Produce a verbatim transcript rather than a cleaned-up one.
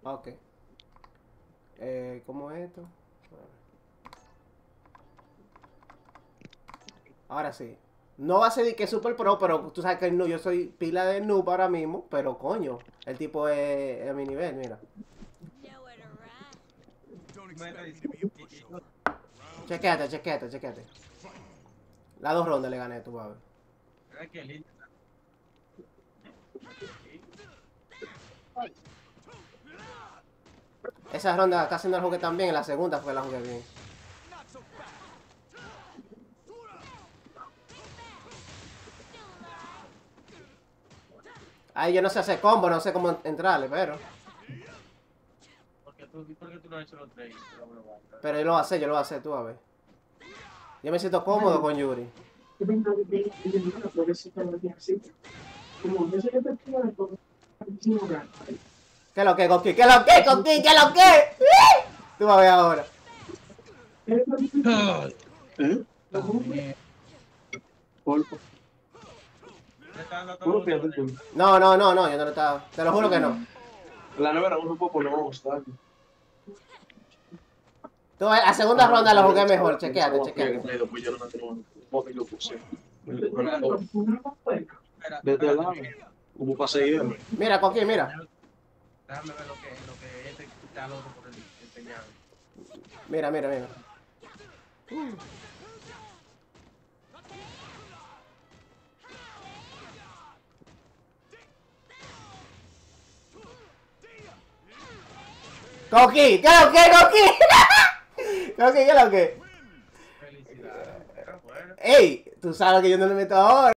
Ok. Eh, ¿cómo es esto? Ahora sí. No va a ser de que super pro, pero tú sabes que no, yo soy pila de noob ahora mismo, pero coño, el tipo es, es a mi nivel, mira. Chequéate, chequéate, chequéate. Las dos rondas le gané, tú vas a ver. Esa ronda casi no la jugué tan bien, en la segunda fue la jugué bien. Ahí yo no sé hacer combo, no sé cómo entrarle, pero... ¿Por qué tú no has hecho los tres? Pero yo lo voy a hacer, yo lo voy a hacer, tú a ver. Yo me siento cómodo con Yuri. ¿Qué lo que, Coqui? ¿Qué lo que, Coqui? ¿Qué lo que? Tú vas a ver ahora. ¿Eh? Polvo. No, no, no, no, yo no lo estaba. Te lo juro que no. La nevera uno poco no vamos a estar. Tú, la segunda ronda la jugué mejor, chequeate, chequeate. Pues yo no me tengo un lo puse. Desde el lado, como para seguir. Mira, Coqui, mira. Déjame ver lo que, lo que este está loco por enseñar. Mira, mira, mira. Coqui, ¿qué lo que, Coqui? Coqui, ¿qué lo que? Felicidades. Ey, tú sabes que yo no le meto ahora.